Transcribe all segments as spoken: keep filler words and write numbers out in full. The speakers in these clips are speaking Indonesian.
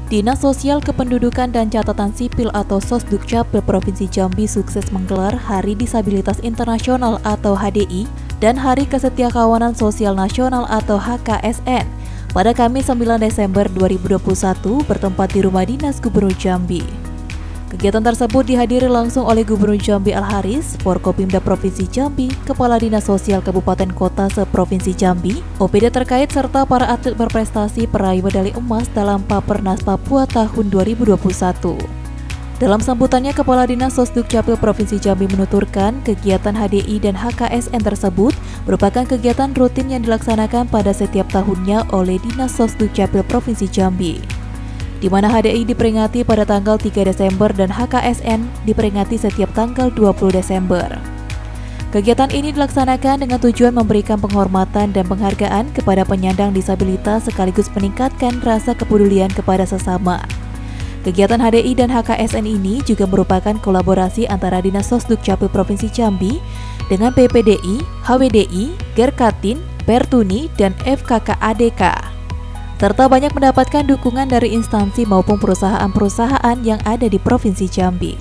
Dinas Sosial Kependudukan dan Catatan Sipil atau Sosdukcapil Provinsi Jambi sukses menggelar Hari Disabilitas Internasional atau H D I dan Hari Kesetiakawanan Sosial Nasional atau H K S N pada Kamis sembilan Desember dua ribu dua puluh satu bertempat di Rumah Dinas Gubernur Jambi. Kegiatan tersebut dihadiri langsung oleh Gubernur Jambi Al-Haris, Forkopimda Provinsi Jambi, Kepala Dinas Sosial Kabupaten Kota se-Provinsi Jambi, O P D terkait serta para atlet berprestasi peraih medali emas dalam Papernas Papua tahun dua ribu dua puluh satu. Dalam sambutannya, Kepala Dinas Sosdukcapil Provinsi Jambi menuturkan kegiatan H D I dan H K S N tersebut merupakan kegiatan rutin yang dilaksanakan pada setiap tahunnya oleh Dinas Sosdukcapil Provinsi Jambi, di mana H D I diperingati pada tanggal tiga Desember dan H K S N diperingati setiap tanggal dua puluh Desember. Kegiatan ini dilaksanakan dengan tujuan memberikan penghormatan dan penghargaan kepada penyandang disabilitas sekaligus meningkatkan rasa kepedulian kepada sesama. Kegiatan H D I dan H K S N ini juga merupakan kolaborasi antara Dinas Sosdukcapil Provinsi Jambi dengan P P D I, H W D I, Gerkatin, Pertuni, dan F K K A D K, serta banyak mendapatkan dukungan dari instansi maupun perusahaan-perusahaan yang ada di Provinsi Jambi.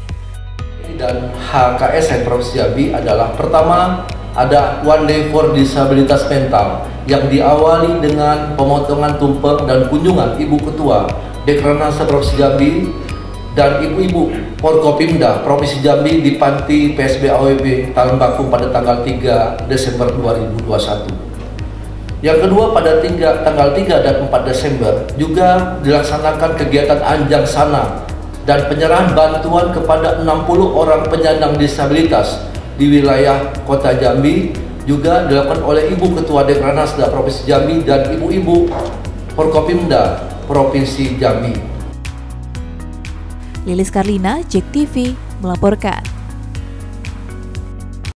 Dan H K S N Provinsi Jambi adalah pertama, ada One Day for Disabilitas Mental yang diawali dengan pemotongan tumpeng dan kunjungan Ibu Ketua Dekranasda Provinsi Jambi dan Ibu-Ibu Forkopimda Provinsi Jambi di Panti P S B A W B Talembakung pada tanggal tiga Desember dua ribu dua puluh satu. Yang kedua, pada tiga, tanggal tiga dan empat Desember juga dilaksanakan kegiatan Anjang Sana dan penyerahan bantuan kepada enam puluh orang penyandang disabilitas di wilayah Kota Jambi, juga dilakukan oleh Ibu Ketua Dekranasda Provinsi Jambi dan Ibu-Ibu Forkopimda Provinsi Jambi. Lilis Karlina, J E K T V, melaporkan.